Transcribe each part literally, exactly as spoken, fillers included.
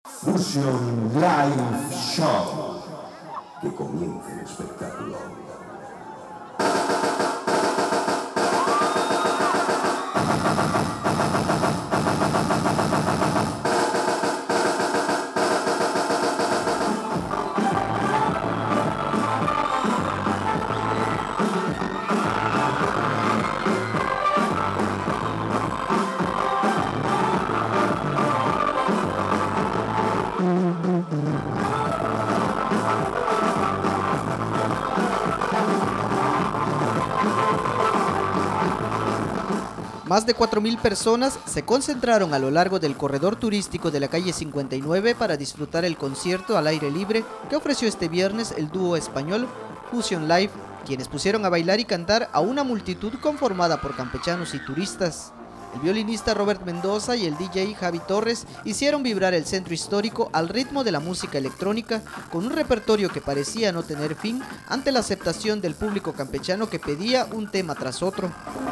Fusion Live Show. Que comience el espectáculo. Más de cuatro mil personas se concentraron a lo largo del corredor turístico de la calle cincuenta y nueve para disfrutar el concierto al aire libre que ofreció este viernes el dúo español Fusion Live, quienes pusieron a bailar y cantar a una multitud conformada por campechanos y turistas. El violinista Robert Mendoza y el D J Javi Torres hicieron vibrar el centro histórico al ritmo de la música electrónica, con un repertorio que parecía no tener fin ante la aceptación del público campechano que pedía un tema tras otro.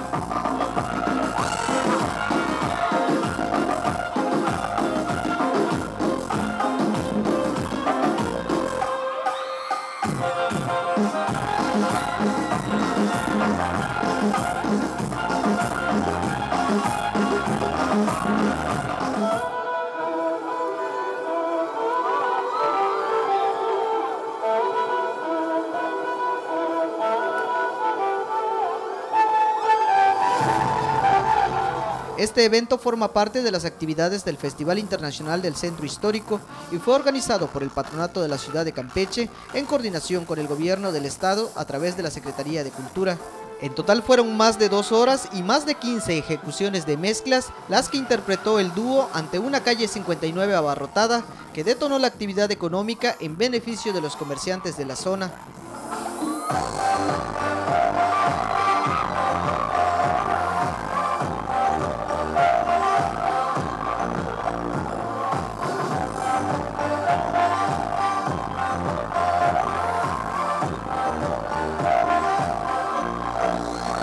Este evento forma parte de las actividades del Festival Internacional del Centro Histórico y fue organizado por el Patronato de la Ciudad de Campeche en coordinación con el Gobierno del Estado a través de la Secretaría de Cultura. En total fueron más de dos horas y más de quince ejecuciones de mezclas las que interpretó el dúo ante una calle cincuenta y nueve abarrotada que detonó la actividad económica en beneficio de los comerciantes de la zona.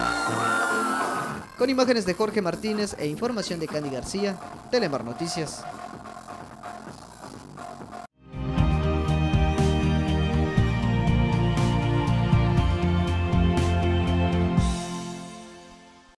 Con imágenes de Jorge Martínez e información de Candy García, Telemar Noticias.